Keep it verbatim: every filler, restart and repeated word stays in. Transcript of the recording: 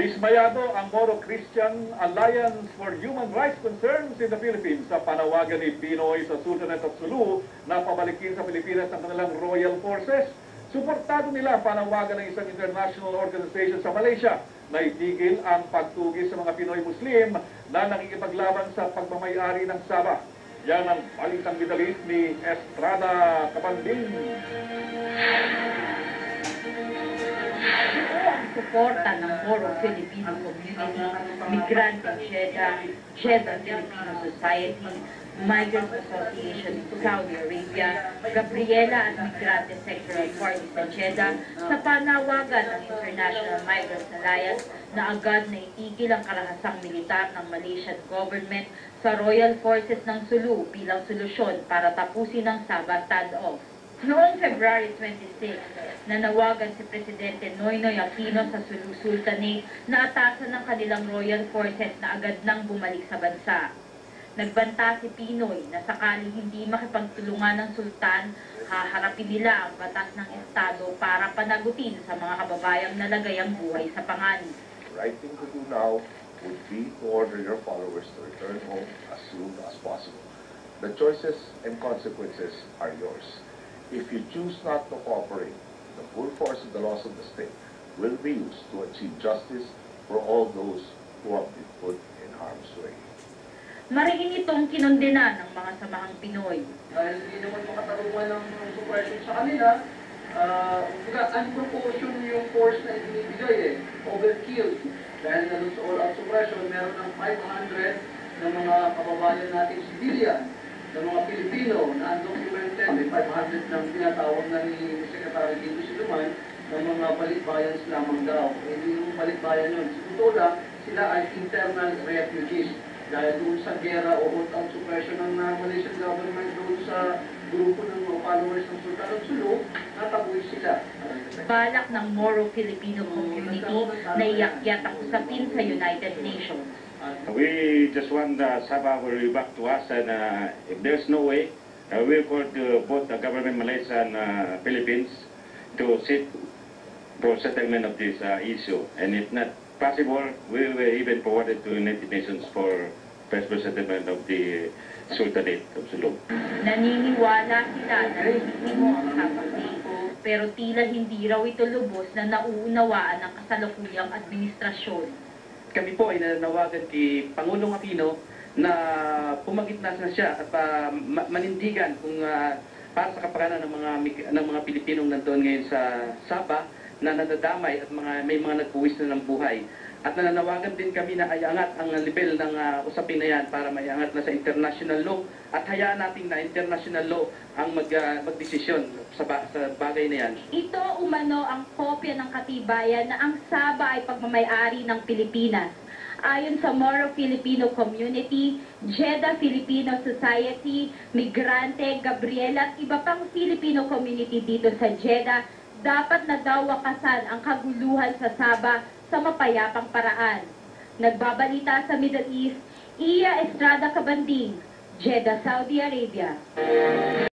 Dismayado ang Moro Christian Alliance for Human Rights Concerns in the Philippines sa panawagan ni Pinoy sa Sultanate of Sulu na pabalikin sa Pilipinas ang kanilang Royal Forces. Suportado nila panawagan ng isang international organization sa Malaysia na itigil ang pagtugis sa mga Pinoy Muslim na nakikipaglaban sa pagmamayari ng Sabah. Yan ang balitang bitalis ni Estrada Cabanding. Suporta ng Moro Filipino Community, Migrante Jeddah, Jeddah Filipino Society, Migrants Association of Saudi Arabia, Gabriela at Migrante Sectoral Party sa Jeddah sa panawagan ng International Migrants Alliance na agad na itigil ang karahasang militar ng Malaysian government sa Royal Forces ng Sulu bilang solusyon para tapusin ang Sabah standoff. Noong February twenty-sixth, nanawagan si Presidente Noynoy Aquino sa Sulu Sultanate na atasan ng kanilang Royal Forces na agad nang bumalik sa bansa. Nagbanta si Pinoy na sakaling hindi makipagtulungan ng Sultan, haharapin nila ang batas ng Estado para panagutin sa mga kababayang nalagay ang buhay sa panganib. The right thing to do now would be to order your followers to return home as soon as possible. The choices and consequences are yours. If you choose not to cooperate, the full force of the laws of the state will be used to achieve justice for all those who have been put in harm's way. Mariin itong kinondena ng mga samahang Pinoy. Dahil hindi naman makatarungan ng suppression sa kanila, uh, unproportion yung force na ibinibigay eh, overkill. Dahil na doon sa all-out suppression, meron ng five hundred ng mga kababayan nating civilian, ng mga Pilipino na undocumented, may five hundred ng tinatawag na ni Secretary Dito Siluman ng mga balikbayans lamang daw. Hindi yung balikbayan yun. Sa totoo lang, sila ay internal refugees. Dahil doon sa gera o all-out suppression ng uh, Malaysian government doon sa grupo ng mga followers ng Sultan of Sulu, nataboy sila. Balak ng Moro Filipino Community na iakyat ang usapin sa United Nations. We just want the Sabah will be back to us, and uh, if there's no way, uh, we'll call to both the government Malaysia and uh, Philippines to sit for settlement of this uh, issue. And if not possible, we will even forward it to United Nations for peaceful settlement of the Sultanate of Sulu. Naniniwala sila na legitimo ang hapagin, pero tila hindi raw ito lubos na nauunawaan ng kasalukuyang administrasyon. Kami po ay nananawagan kay Pangulong Aquino na pumagitna na siya at uh, manindigan kung uh, para sa kapakanan ng mga ng mga Pilipinong nandoon ngayon sa Sabah na nadadamay at mga may mga nagpuwis na ng buhay. At nananawagan din kami na iangat ang level ng uh, usapin na yan para maiangat na sa international law at hayaan natin na international law ang mag, uh, magdesisyon sa, ba sa bagay na yan. Ito umano ang kopya ng katibayan na ang Sabah ay pagmamayari ng Pilipinas. Ayon sa Moro Filipino Community, Jeddah Filipino Society, Migrante, Gabriela at iba pang Filipino community dito sa Jeddah, dapat na daw wakasan ang kaguluhan sa Sabah sa mapayapang paraan. Nagbabalita sa Middle East, Iya Estrada Cabanding, Jeddah, Saudi Arabia.